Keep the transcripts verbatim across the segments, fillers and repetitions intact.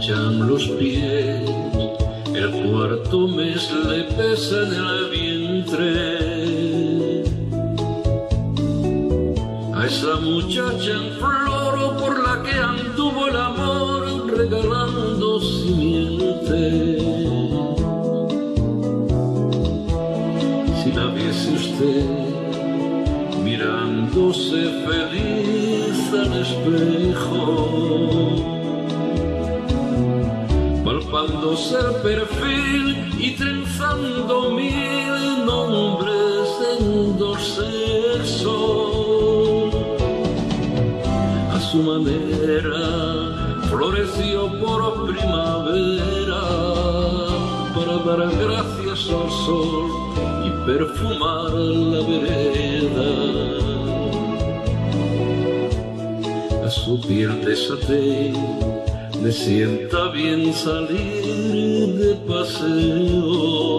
hinchan los pies, el cuarto mes le pesa en el vientre. A esa muchacha en flor por la que anduvo el amor regalando simiente. Si la viese usted mirándose feliz al espejo, palpándose el perfil y trenzando mil nombres en dos sexos, a su manera floreció por primavera para dar gracias al sol y perfumar la vereda. A su piel de saté le sienta bien salir de paseo,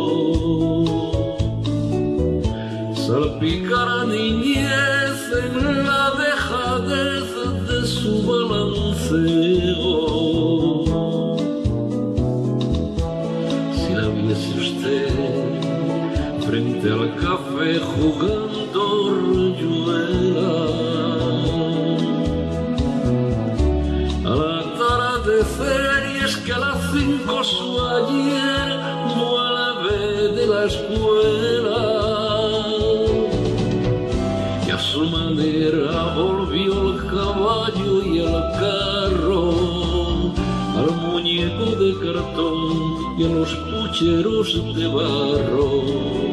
salpicar a niñez en la dejadez de su balanceo. Si la viese usted frente al café jugando rayuela, y es que a las cinco su ayer vuelve de la escuela, y a su manera volvió el caballo y el carro, al muñeco de cartón y a los pucheros de barro.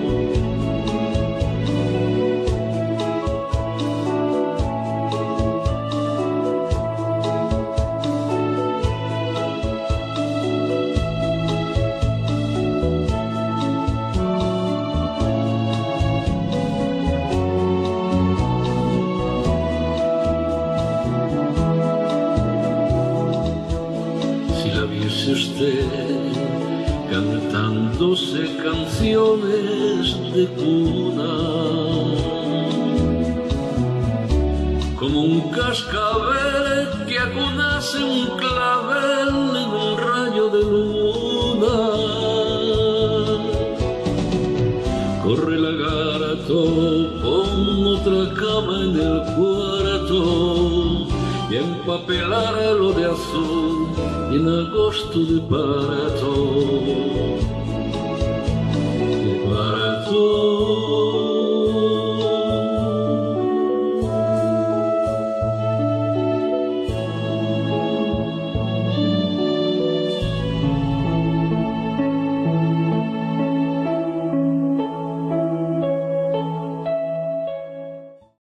Usted cantándose canciones de cuna, como un cascabel que acunase un clavel en un rayo de luna. Corre lagarto, pon otra cama en el cuarto y empapelar lo de azul y en agosto de parto, de parto.